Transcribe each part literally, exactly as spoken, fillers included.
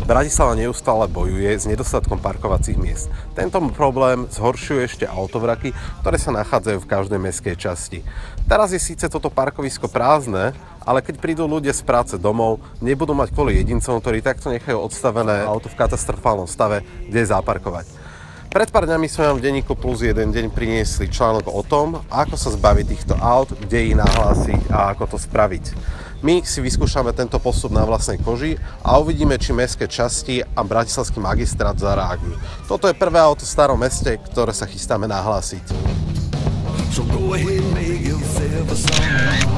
Bratislava neustále bojuje s nedostatkom parkovacích miest. Tento problém zhoršujú ešte autovraky, ktoré sa nachádzajú v každej mestskej časti. Teraz je síce toto parkovisko prázdne, ale keď prídu ľudia z práce domov, nebudú mať kvôli jedincom, ktorí takto nechajú odstavené auto v katastrofálnom stave, kde zaparkovať. Pred pár dňami sme vám v denníku Plus jeden deň priniesli článok o tom, ako sa zbaviť týchto aut, kde ich nahlásiť a ako to spraviť. My si vyskúšame tento postup na vlastnej koži a uvidíme, či mestské časti a bratislavský magistrát zareagujú. Toto je prvé auto v starom meste, ktoré sa chystáme nahlásiť. So go ahead, make yourself a song.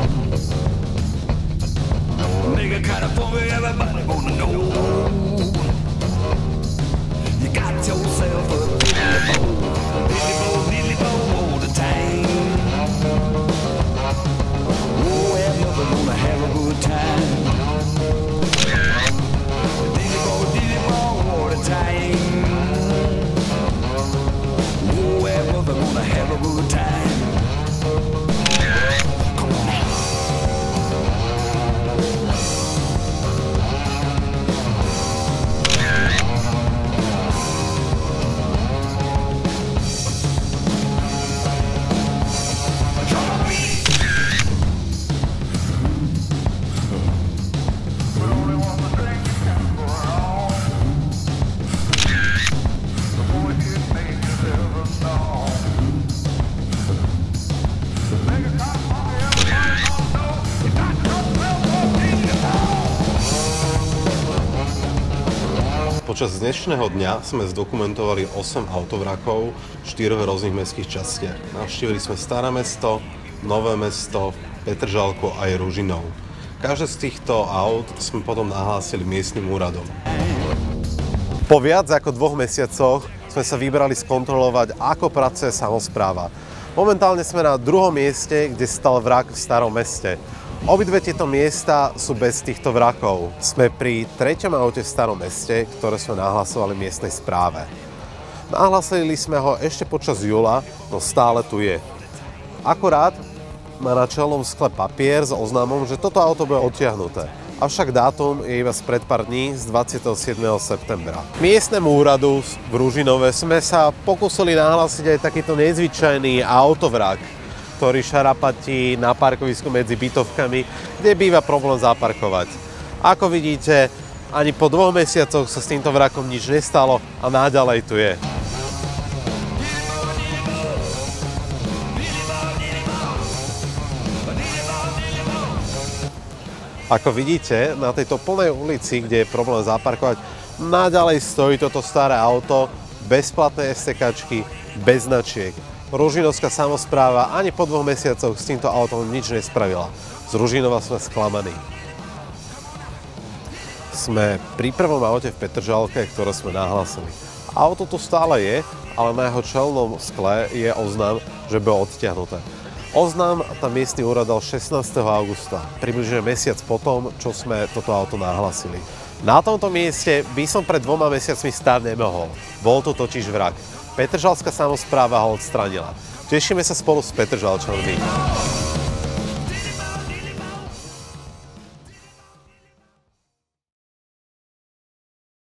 Make a kind of fun, everybody wanna know. You got yourself a dilly bow, dilly bow, dilly bow all the time. Oh, everybody gonna have a good time. Dilly bow, dilly bow all the time. Oh, everybody gonna have a good time. Počas dnešného dňa sme zdokumentovali osem autovrakov v štyroch rôznych mestských častiach. Navštívili sme Staré mesto, Nové mesto, Petržalku a aj Ružinov. Každé z týchto aut sme potom nahlásili miestnym úradom. Po viac ako dvoch mesiacoch sme sa vybrali skontrolovať, ako pracuje samospráva. Momentálne sme na druhom mieste, kde stal vrak v Starom meste. Obidve tieto miesta sú bez týchto vrakov. Sme pri treťom aute v Starom meste, ktoré sme nahlasovali miestnej správe. Nahlasili sme ho ešte počas júla, no stále tu je. Akurát má na čelnom skle papier s oznámom, že toto auto bude odtiahnuté. Avšak dátum je iba spred pár dní z dvadsiateho siedmeho septembra. Miestnemu úradu v Ružinove sme sa pokúsili nahlásiť aj takýto nezvyčajný autovrak, ktorý šarapatí na parkovisku medzi bytovkami, kde býva problém zaparkovať. Ako vidíte, ani po dvoch mesiacoch sa s týmto vrakom nič nestalo a naďalej tu je. Ako vidíte, na tejto plnej ulici, kde je problém zaparkovať, naďalej stojí toto staré auto, bezplatné STKčky, bez značiek. Ružinovská samospráva ani po dvoch mesiacoch s týmto autom nič nespravila. Z Ružinova sme sklamaní. Sme pri prvom aute v Petržalke, ktoré sme nahlásili. Auto tu stále je, ale na jeho čelnom skle je oznám, že bolo odtiahnuté. Oznám tam miestny úrad dal šestnásteho augusta, približne mesiac potom, čo sme toto auto nahlásili. Na tomto mieste by som pred dvoma mesiacmi stáť nemohol. Bol to totiž vrak. Petržalská samospráva ho odstránila. Tešíme sa spolu s Petržalčanmi.